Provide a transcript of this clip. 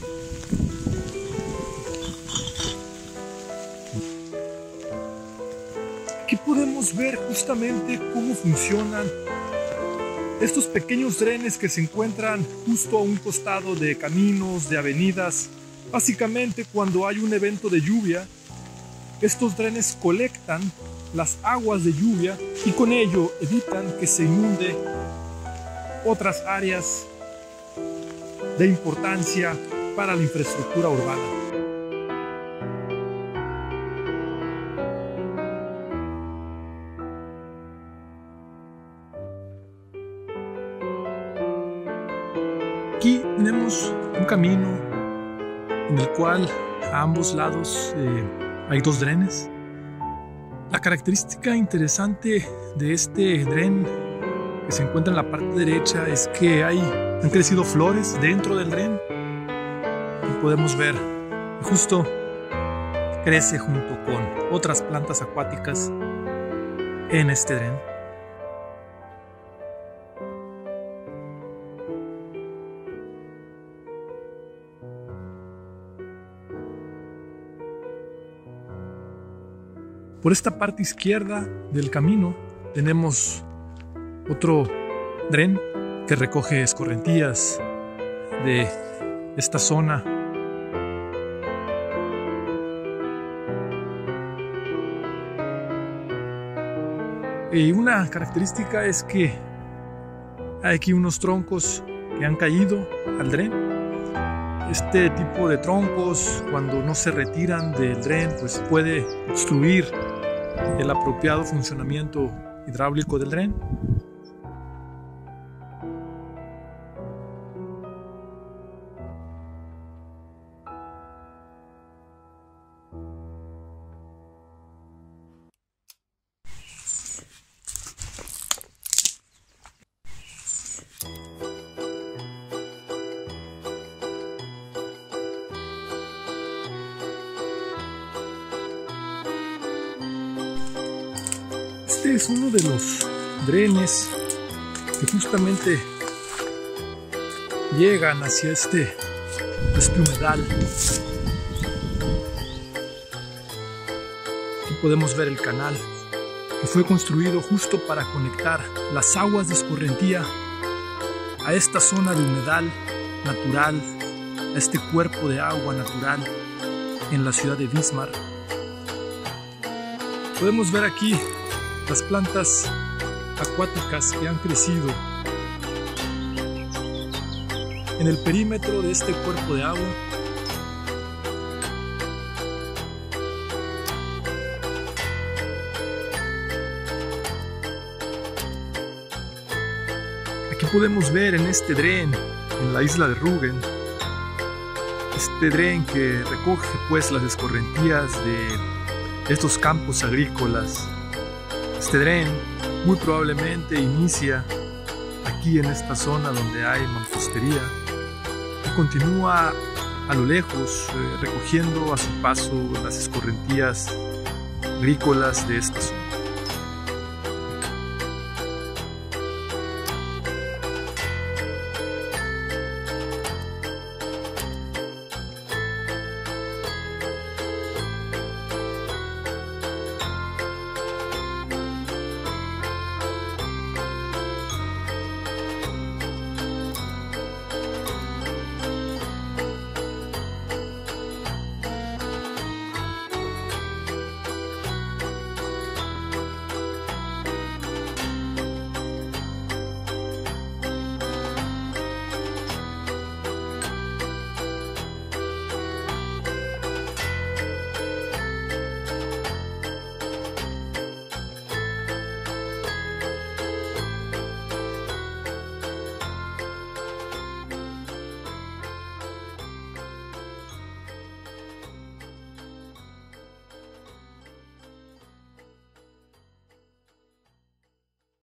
Aquí podemos ver justamente cómo funcionan estos pequeños drenes que se encuentran justo a un costado de caminos, de avenidas. Básicamente, cuando hay un evento de lluvia, estos drenes colectan las aguas de lluvia y con ello evitan que se inunde otras áreas de importancia para la infraestructura urbana. Aquí tenemos un camino en el cual a ambos lados hay dos drenes. La característica interesante de este dren que se encuentra en la parte derecha es que han crecido flores dentro del dren y podemos ver que justo crece junto con otras plantas acuáticas en este dren. Por esta parte izquierda del camino tenemos otro dren que recoge escorrentías de esta zona. Y una característica es que hay aquí unos troncos que han caído al dren. Este tipo de troncos, cuando no se retiran del dren, pues puede obstruir el apropiado funcionamiento hidráulico del dren. Este es uno de los drenes que justamente llegan hacia este humedal. Aquí podemos ver el canal que fue construido justo para conectar las aguas de escorrentía a esta zona de humedal natural, a este cuerpo de agua natural en la ciudad de Wismar. Podemos ver aquí las plantas acuáticas que han crecido en el perímetro de este cuerpo de agua. Aquí podemos ver en este dren, en la isla de Rügen, este dren que recoge pues las escorrentías de estos campos agrícolas. Este dren muy probablemente inicia aquí en esta zona donde hay mampostería y continúa a lo lejos recogiendo a su paso las escorrentías agrícolas de esta zona.